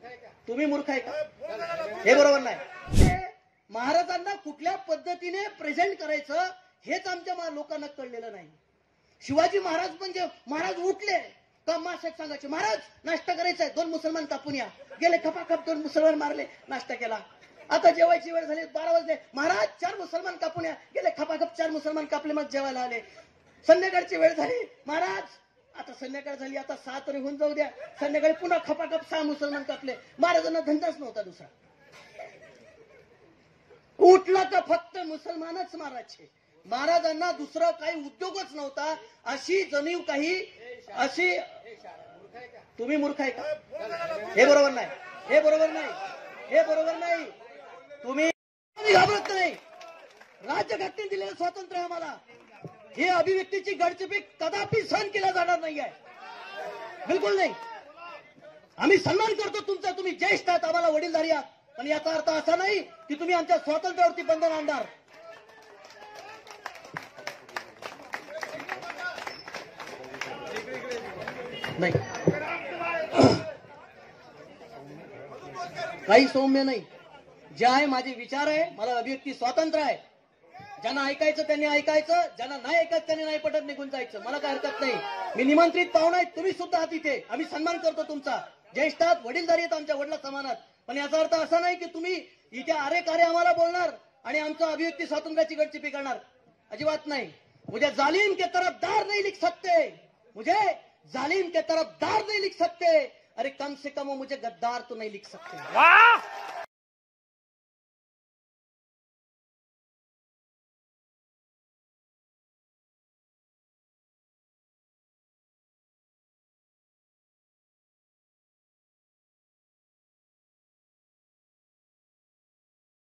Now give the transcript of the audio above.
तुम्ही मूर्ख आहे का? हे बरोबर नाही. महाराजांना कुठल्या पद्धतीने प्रेझेंट करायचं हेच आमच्या लोकांना कळलेलं नाही. शिवाजी महाराज म्हणजे महाराज उठले का माशात सांगायचे महाराज नाश्ता करायचा आहे, 2 मुसलमान कापून या. गेले खपाखप 2 मुसलमान मारले, नाश्ता केला. आता जेवायची वेळ झाली, 12 वाजले, महाराज 4 मुसलमान कापून या. गेले खपाखप 4 मुसलमान कापले, मग जेवायला आले. संध्याकाळची वेळ झाली, महाराज आता संध्याकाळ झाली, आता 6 तरी होऊन जाऊ द्या. संध्याकाळी पुन्हा खपाखप 6 मुसलमान कापले. महाराजांना धंदाच नव्हता दुसरा. उठला का फक्त मुसलमानच मारायचे. महाराजांना दुसरा काही उद्योगच नव्हता. अशी जणीव काही अशी. तुम्ही मूर्ख आहे का? हे बरोबर नाही. हे बरोबर नाही. हे बरोबर नाही. तुम्ही घाबरत नाही. राज्यघटनेने दिलेलं स्वातंत्र्य आम्हाला. ही अभिव्यक्तीची गडचिपी कदापि सहन केला जाणार नाही आहे. बिलकुल नाही. आम्ही सन्मान करतो तुमचा. तुम्ही ज्येष्ठ आहात, आम्हाला वडीलधारी आहात. पण याचा अर्थ असा नाही की तुम्ही आमच्या स्वातंत्र्यावरती बंधन आणणार. नाही, काही सौम्य नाही. जे आहे माझे विचार आहे, मला अभिव्यक्ती स्वातंत्र्य आहे. ज्यांना ऐकायचं त्यांनी ऐकायचं, ज्यांना नाही ऐकायचं त्यांनी नाही पटत निघून जायचं. मला काय हरकत नाही. मी निमंत्रित पाहुणा आहे, तुम्ही सुद्धा आहात इथे. आम्ही सन्मान करतो तुमचा. ज्येष्ठ आहात, वडीलधारी आहेत, आमच्या वडिला समानात. पण याचा अर्थ असा नाही की तुम्ही इथे अरे कार्य आम्हाला बोलणार आणि आमचं अभिव्यक्ती स्वातंत्र्याची गडचिपी करणार. अजिबात नाही. मुझे जालिम के तरफदार नहीं लिख सकते, मुझे जालिम के तरफदार नहीं लिख सकते. अरे कम से कम वो मुझे गद्दार तो नहीं लिख सकते.